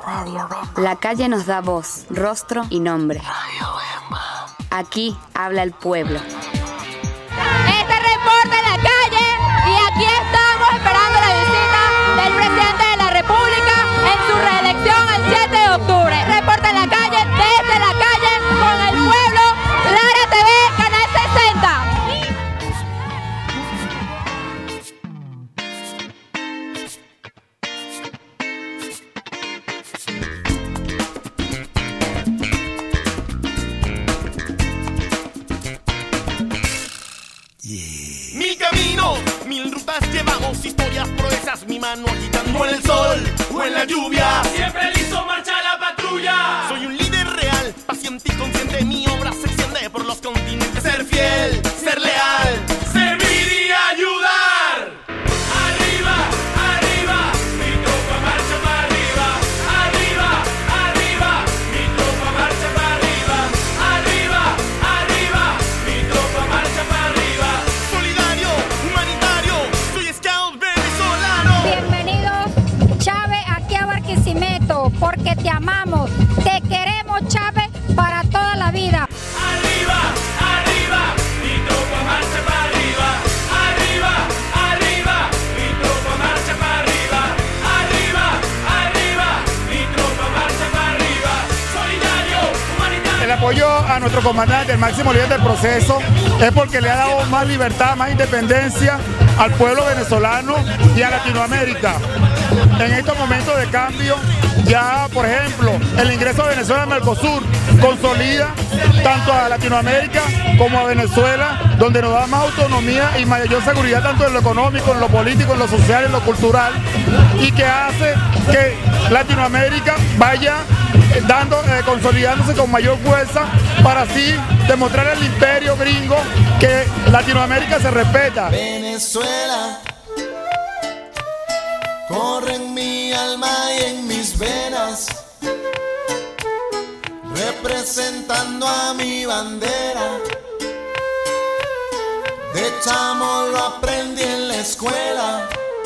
La calle nos da voz, rostro y nombre. Aquí habla el pueblo. Este reporte en la calle y aquí estamos esperando la visita del presidente de la República en su reelección el 7 de octubre. Reporte en la calle, desde la calle, con el pueblo, Lara TV, Canal 60. Mil caminos, mil rutas llevamos, historias, proezas, mi mano agitando en el sol o en la lluvia. Siempre listo, marcha la patrulla. Soy un líder real, paciente y consciente, mi obra se extiende por los continentes. Ser fiel, ser leal, servir y ayudar. Arriba, arriba, mi tropa marcha para arriba. Arriba, arriba, mi tropa marcha para arriba. Arriba, arriba, mi tropa marcha para arriba. solidario, humanitario, soy scout venezolano. Bienvenidos, Chávez, aquí a Barquisimeto, porque te amamos, te queremos, Chávez, para toda la vida. Arriba, arriba, mi tropa marcha para arriba. Arriba, arriba, mi tropa marcha para arriba. Arriba, arriba, mi tropa marcha para arriba. Solidario, humanitario. El apoyo a nuestro comandante, el máximo líder del proceso, es porque le ha dado más libertad, más independencia al pueblo venezolano y a Latinoamérica. En estos momentos de cambio, ya por ejemplo, el ingreso a Venezuela al Mercosur consolida tanto a Latinoamérica como a Venezuela, donde nos da más autonomía y mayor seguridad tanto en lo económico, en lo político, en lo social, en lo cultural, y que hace que Latinoamérica vaya consolidándose con mayor fuerza para así demostrar al imperio gringo que Latinoamérica se respeta. Venezuela corre en mi alma y en mis venas, representando a mi bandera. De chamo lo aprendí en la escuela.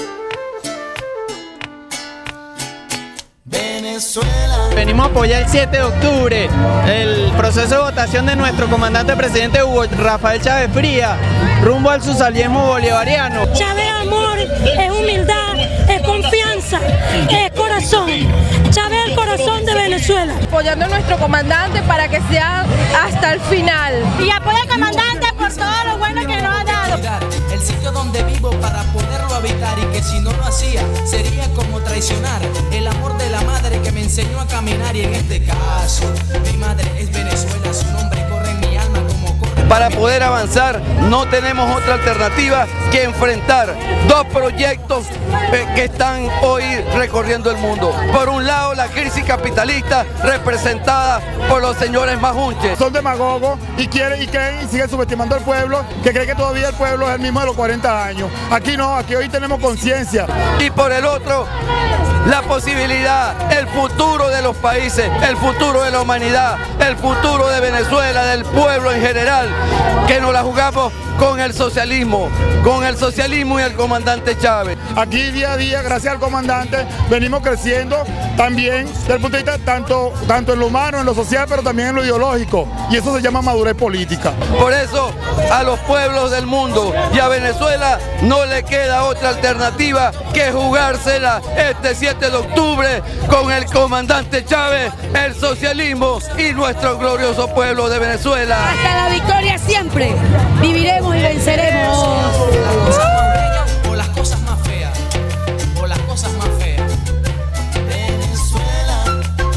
Venezuela. Venimos a apoyar el 7 de octubre el proceso de votación de nuestro comandante presidente Hugo Rafael Chávez Frías rumbo al socialismo bolivariano. Chávez es amor, es humildad, es confianza, es corazón. Chávez es el corazón de Venezuela. Apoyando a nuestro comandante para que sea hasta el final. Y apoya al comandante por todo lo bueno que nos ha dado. El sitio donde vivo para poderlo habitar, y que si no lo hacía sería como traicionar el amor de la madre que me enseñó a caminar. Y en este caso mi madre es Venezuela, su nombre corre en mi alma como corre. Para poder avanzar no tenemos otra alternativa que enfrentar dos proyectos que están hoy recorriendo el mundo. Por un lado, la crisis capitalista representada por los señores majunches. Son demagogos y creen y siguen subestimando al pueblo, que cree que todavía el pueblo es el mismo de los 40 años. Aquí no, aquí hoy tenemos conciencia. Y por el otro, la posibilidad, el futuro de los países, el futuro de la humanidad, el futuro de Venezuela, del pueblo en general, que nos la jugamos con el socialismo y el comandante Chávez. Aquí día a día, gracias al comandante, venimos creciendo también desde el punto de vista tanto en lo humano, en lo social, pero también en lo ideológico, y eso se llama madurez política. Por eso a los pueblos del mundo y a Venezuela no le queda otra alternativa que jugársela este 7 de octubre con el comandante Chávez, el socialismo y nuestro glorioso pueblo de Venezuela. Hasta la victoria siempre. Viviremos y venceremos. Las cosas más bellas o las cosas más feas, o las cosas más feas. Venezuela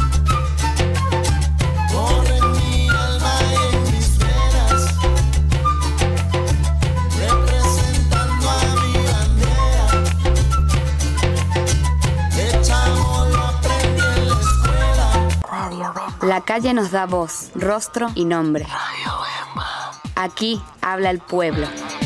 corre en mi alma y en mis venas, representando a mi bandera. De chamo lo aprendí en la escuela. La calle nos da voz, rostro y nombre. Aquí habla el pueblo.